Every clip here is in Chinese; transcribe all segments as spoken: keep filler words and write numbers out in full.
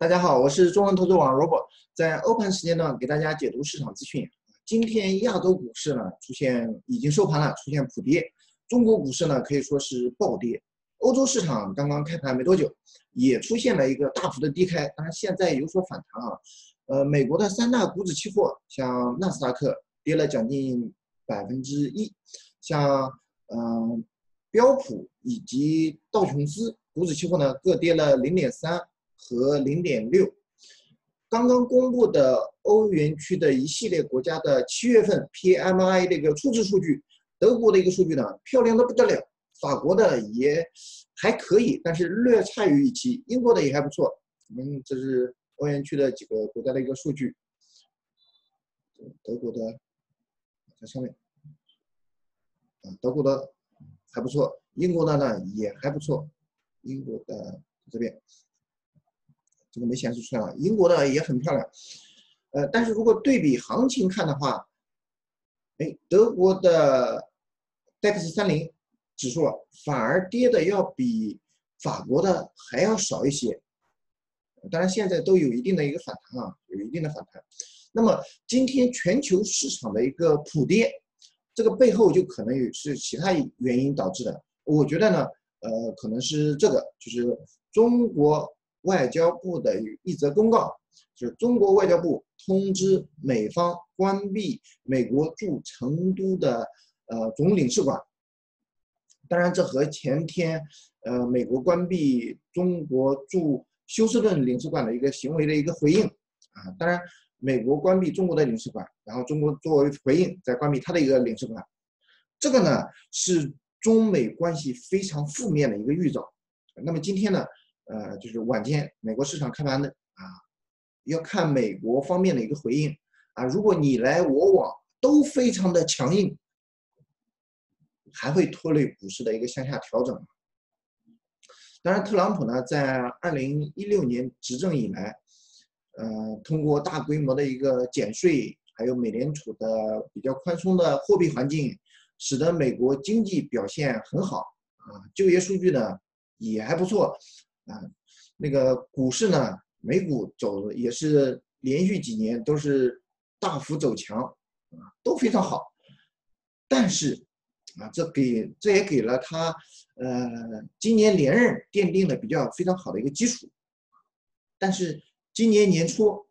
大家好，我是中文投资网 Robert，在欧盘时间呢，给大家解读市场资讯。今天亚洲股市呢出现已经收盘了，出现普跌，中国股市呢可以说是暴跌。欧洲市场刚刚开盘没多久，也出现了一个大幅的低开，当然现在有所反弹啊。呃，美国的三大股指期货，像纳斯达克跌了将近百分之一，像嗯、呃、标普以及道琼斯股指期货呢各跌了零点三。和零点六，刚刚公布的欧元区的一系列国家的七月份 P M I 这个初值数据，德国的一个数据呢漂亮的不得了，法国的也还可以，但是略差于预期，英国的也还不错。嗯，这是欧元区的几个国家的一个数据，德国的在上面，啊，德国的还不错，英国的呢也还不错，英国的这边。这个没显示出来，英国的也很漂亮，呃，但是如果对比行情看的话，哎，德国的 D A X 三零指数反而跌的要比法国的还要少一些，当然现在都有一定的一个反弹啊，有一定的反弹。那么今天全球市场的一个普跌，这个背后就可能有是其他原因导致的。我觉得呢，呃，可能是这个，就是中国外交部的一则公告，就是中国外交部通知美方关闭美国驻成都的呃总领事馆。当然，这和前天呃美国关闭中国驻休斯顿领事馆的一个行为的一个回应啊。当然，美国关闭中国的领事馆，然后中国作为回应再关闭他的一个领事馆，这个呢是中美关系非常负面的一个预兆。那么今天呢？呃，就是晚间美国市场开盘的啊，要看美国方面的一个回应啊。如果你来我往都非常的强硬，还会拖累股市的一个向下调整。当然，特朗普呢，在二零一六年执政以来，呃，通过大规模的一个减税，还有美联储的比较宽松的货币环境，使得美国经济表现很好啊，就业数据呢也还不错。啊，那个股市呢，美股走也是连续几年都是大幅走强，啊，都非常好。但是，啊，这给这也给了他呃今年连任奠定了比较非常好的一个基础。但是今年年初，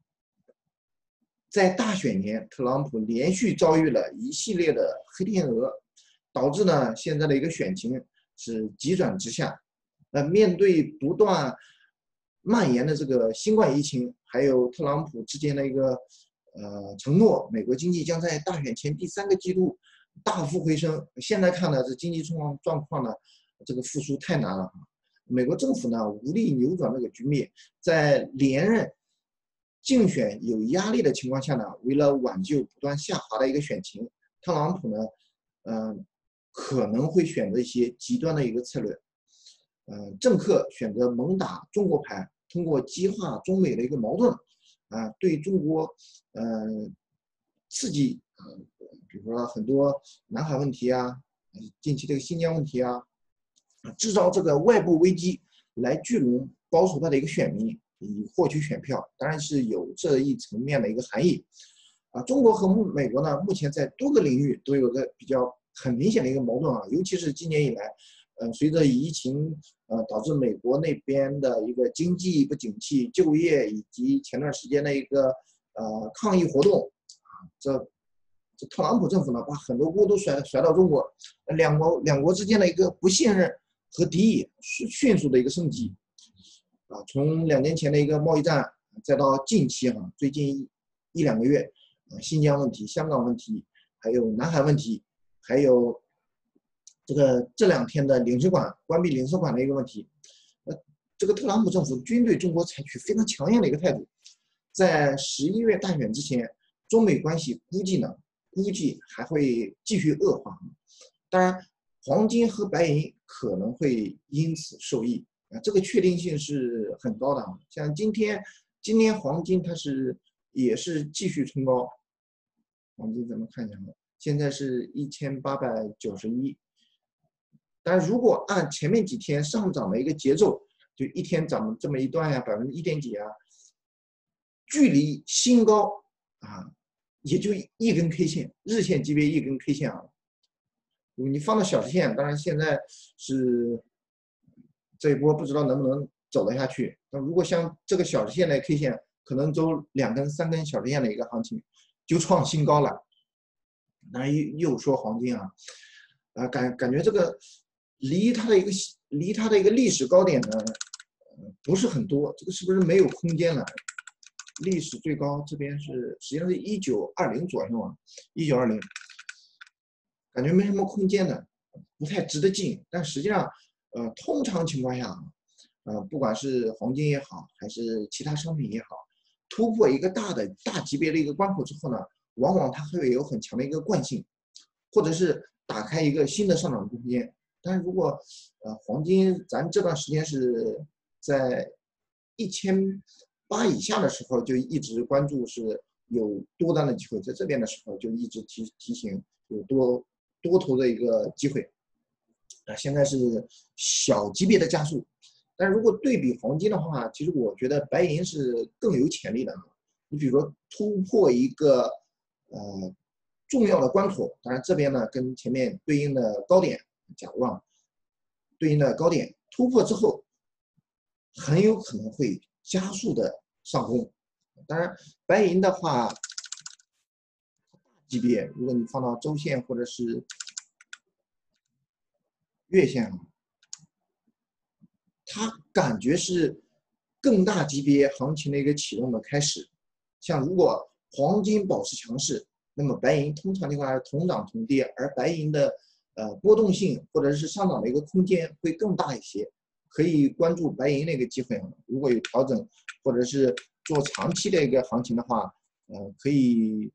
在大选年，特朗普连续遭遇了一系列的黑天鹅，导致呢现在的一个选情是急转直下。呃，面对不断蔓延的这个新冠疫情，还有特朗普之间的一个呃承诺，美国经济将在大选前第三个季度大幅回升。现在看呢，这经济状况状况呢，这个复苏太难了。美国政府呢无力扭转这个局面，在连任竞选有压力的情况下呢，为了挽救不断下滑的一个选情，特朗普呢，嗯、呃，可能会选择一些极端的一个策略。呃，政客选择猛打中国牌，通过激化中美的一个矛盾，啊，对中国呃刺激啊，比如说很多南海问题啊，近期这个新疆问题啊，制造这个外部危机来聚拢保守派的一个选民，以获取选票，当然是有这一层面的一个含义。啊，中国和美国呢，目前在多个领域都有个比较很明显的一个矛盾啊，尤其是今年以来。呃，随着疫情，呃，导致美国那边的一个经济不景气、就业以及前段时间的一个呃抗议活动，啊，这这特朗普政府呢，把很多锅都甩甩到中国，两国两国之间的一个不信任和敌意是迅速的一个升级，啊，从两年前的一个贸易战，再到近期哈、啊，最近一一两个月，啊，新疆问题、香港问题，还有南海问题，还有。这个这两天的领事馆关闭领事馆的一个问题，呃，这个特朗普政府均对中国采取非常强硬的一个态度，在十一月大选之前，中美关系估计呢，估计还会继续恶化。当然，黄金和白银可能会因此受益啊，这个确定性是很高的啊。像今天，今天黄金它是也是继续冲高，黄金咱们看一下，现在是一千八百九十一。但如果按前面几天上涨的一个节奏， 就一天涨这么一段呀，百分之一点几啊，距离新高啊，也就一根 K 线，日线级别一根 K 线啊。你放到小时线，当然现在是这一波不知道能不能走得下去。那如果像这个小时线的 K 线，可能走两根、三根小时线的一个行情，就创新高了。当然又又说黄金啊，啊感感觉这个离它的一个离它的一个历史高点呢，呃不是很多，这个是不是没有空间了？历史最高这边是实际上是一九二零左右啊，一九二零。感觉没什么空间的，不太值得进。但实际上，呃，通常情况下，呃，不管是黄金也好，还是其他商品也好，突破一个大的大级别的一个关口之后呢，往往它会有很强的一个惯性，或者是打开一个新的上涨空间。但是如果呃黄金咱这段时间是在一千八以下的时候，就一直关注是有多单的机会，在这边的时候就一直提提醒有多。多头的一个机会啊，现在是小级别的加速，但如果对比黄金的话，其实我觉得白银是更有潜力的。你比如说突破一个呃重要的关口，当然这边呢跟前面对应的高点，假如啊对应的高点突破之后，很有可能会加速的上攻。当然，白银的话。级别，如果你放到周线或者是月线啊，它感觉是更大级别行情的一个启动的开始。像如果黄金保持强势，那么白银通常情况下同涨同跌，而白银的呃波动性或者是上涨的一个空间会更大一些，可以关注白银的一个机会啊。如果有调整或者是做长期的一个行情的话，呃，可以。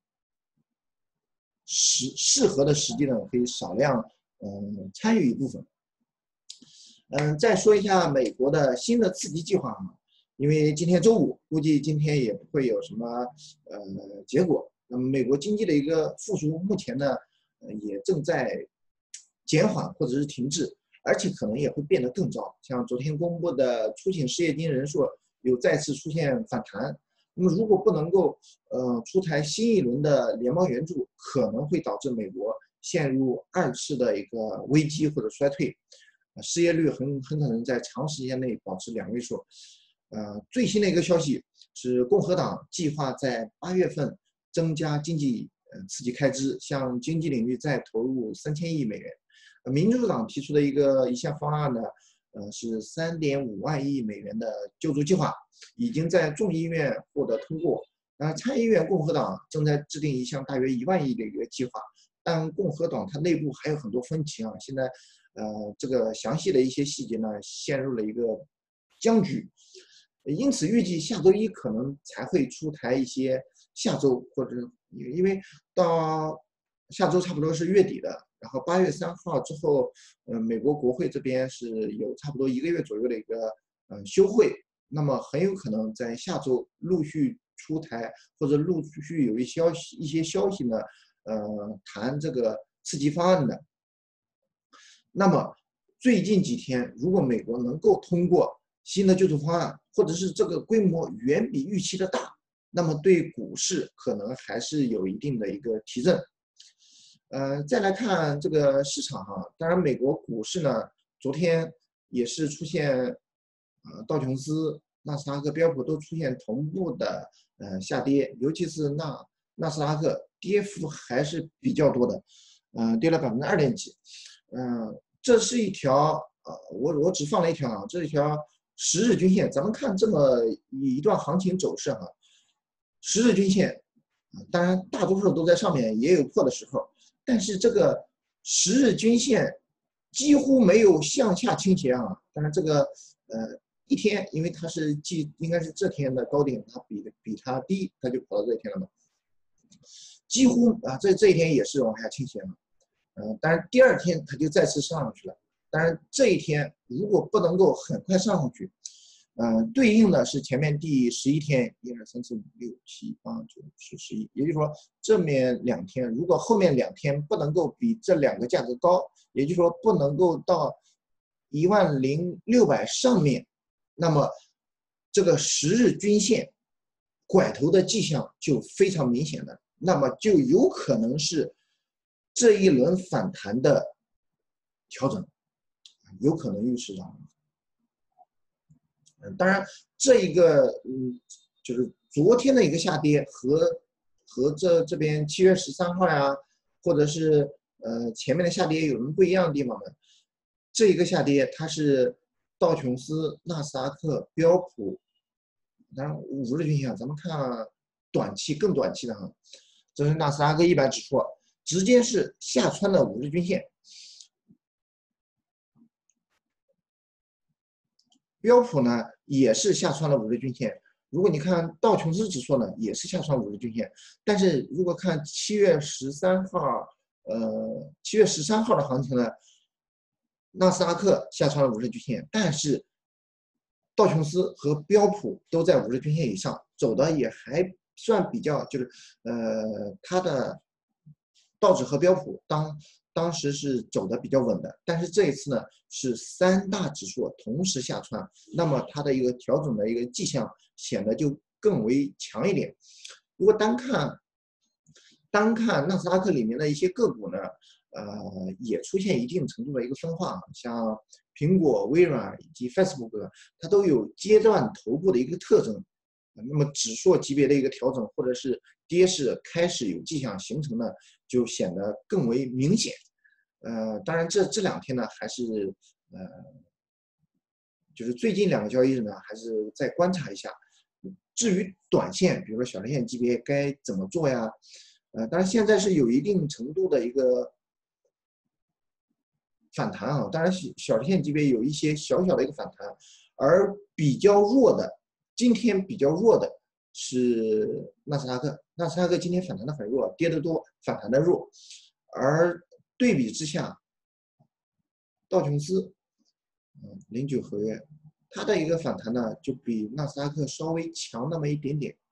适适合的时机呢，可以少量嗯参与一部分。嗯，再说一下美国的新的刺激计划啊，因为今天周五，估计今天也不会有什么呃结果。那么美国经济的一个复苏，目前呢呃也正在减缓或者是停滞，而且可能也会变得更糟。像昨天公布的出勤失业金人数有再次出现反弹。那么，如果不能够呃出台新一轮的联邦援助，可能会导致美国陷入二次的一个危机或者衰退，呃、失业率很很可能在长时间内保持两位数。呃，最新的一个消息是，共和党计划在八月份增加经济呃刺激开支，向经济领域再投入三千亿美元。呃，民主党提出的一个一项方案呢。呃，是三点五万亿美元的救助计划，已经在众议院获得通过。那参议院共和党正在制定一项大约一万亿的一个计划，但共和党它内部还有很多分歧啊。现在，呃，这个详细的一些细节呢，陷入了一个僵局。因此，预计下周一可能才会出台一些下周或者因为到下周差不多是月底的。然后八月三号之后，呃，美国国会这边是有差不多一个月左右的一个呃休会，那么很有可能在下周陆续出台或者陆续有一消息一些消息呢，呃，谈这个刺激方案的。那么最近几天，如果美国能够通过新的救助方案，或者是这个规模远比预期的大，那么对股市可能还是有一定的一个提振。呃，再来看这个市场哈，当然美国股市呢，昨天也是出现，呃，道琼斯、纳斯达克、标普都出现同步的呃下跌，尤其是纳纳斯达克跌幅还是比较多的，呃，跌了百分之二点几，嗯、呃，这是一条呃，我我只放了一条啊，这是一条十日均线，咱们看这么一段行情走势哈，十日均线，当然大多数都在上面，也有破的时候。但是这个十日均线几乎没有向下倾斜啊，当然这个呃一天，因为它是记应该是这天的高点，它比比它低，它就跑到这一天了嘛，几乎啊这这一天也是往下倾斜了，呃，当然第二天它就再次上上去了，当然这一天如果不能够很快上上去。呃，对应的是前面第十一天，一二三四五六七八九十十一，也就是说，这面两天，如果后面两天不能够比这两个价格高，也就是说不能够到一万零六百上面， 那么这个十日均线拐头的迹象就非常明显的，那么就有可能是这一轮反弹的调整，有可能预示着。当然，这一个嗯，就是昨天的一个下跌和和这这边七月十三号呀，或者是呃前面的下跌有什么不一样的地方呢？这一个下跌它是道琼斯、纳斯达克、标普。当然，五日均线，咱们看短期更短期的哈，这是纳斯达克一百指数，直接是下穿了五日均线。标普呢也是下穿了五日均线。如果你看道琼斯指数呢，也是下穿五日均线。但是如果看七月十三号，呃，七月十三号的行情呢，纳斯达克下穿了五日均线，但是道琼斯和标普都在五日均线以上，走的也还算比较，就是呃，它的道指和标普当当时是走的比较稳的，但是这一次呢是三大指数同时下穿，那么它的一个调整的一个迹象显得就更为强一点。如果单看单看纳斯达克里面的一些个股呢，呃，也出现一定程度的一个分化，像苹果、微软以及 Facebook， 它都有阶段头部的一个特征。那么指数级别的一个调整或者是跌势开始有迹象形成呢，就显得更为明显。呃，当然这这两天呢，还是呃，就是最近两个交易日呢，还是再观察一下。至于短线，比如说小天线级别该怎么做呀？呃，当然现在是有一定程度的一个反弹啊，当然小天线级别有一些小小的一个反弹，而比较弱的，今天比较弱的是纳斯达克，纳斯达克今天反弹的很弱，跌得多，反弹的弱，而对比之下，道琼斯，嗯，零九合约，它的一个反弹呢，就比纳斯达克稍微强那么一点点。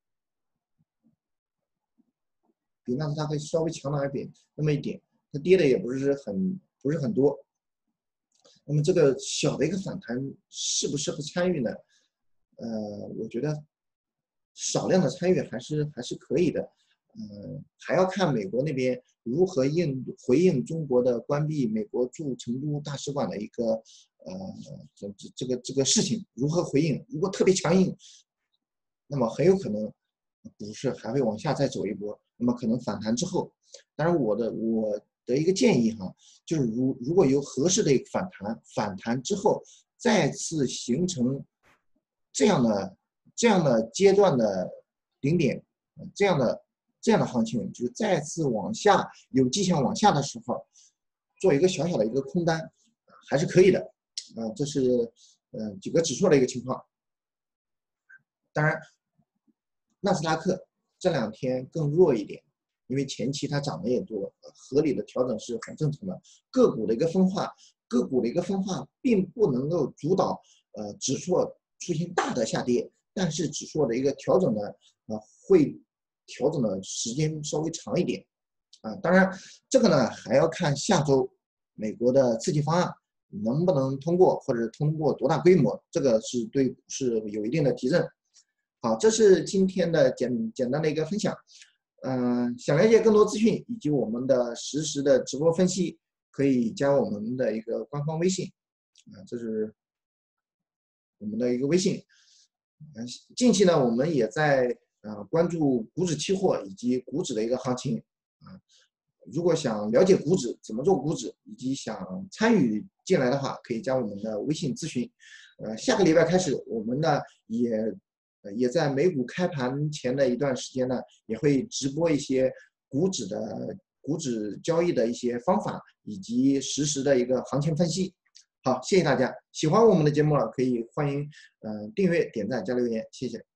比纳斯达克稍微强那一点，那么一点，它跌的也不是很不是很多。那么这个小的一个反弹适不适合参与呢？呃，我觉得少量的参与还是还是可以的。呃，还要看美国那边如何应回应中国的关闭美国驻成都大使馆的一个呃这这这个这个事情如何回应。如果特别强硬，那么很有可能股市还会往下再走一波。那么可能反弹之后，当然我的我的一个建议哈，就是如如果有合适的一个反弹，反弹之后再次形成这样的这样的阶段的顶点，这样的这样的行情，就是再次往下有迹象往下的时候，做一个小小的一个空单，还是可以的。啊、呃，这是呃几个指数的一个情况。当然，纳斯达克这两天更弱一点，因为前期它涨得也多，合理的调整是很正常的。个股的一个分化，个股的一个分化并不能够主导呃指数出现大的下跌，但是指数的一个调整呢，呃会调整的时间稍微长一点啊。当然，这个呢还要看下周美国的刺激方案能不能通过，或者通过多大规模，这个是对股市有一定的提振。好，这是今天的简简单的一个分享。嗯、呃，想了解更多资讯以及我们的实时的直播分析，可以加我们的一个官方微信啊、呃，这是我们的一个微信。嗯、呃，近期呢，我们也在呃关注股指期货以及股指的一个行情啊、呃。如果想了解股指怎么做股指，以及想参与进来的话，可以加我们的微信咨询。呃，下个礼拜开始，我们呢也。呃，也在美股开盘前的一段时间呢，也会直播一些股指的股指交易的一些方法，以及实时的一个行情分析。好，谢谢大家，喜欢我们的节目了，可以欢迎嗯、呃、订阅、点赞、加留言，谢谢。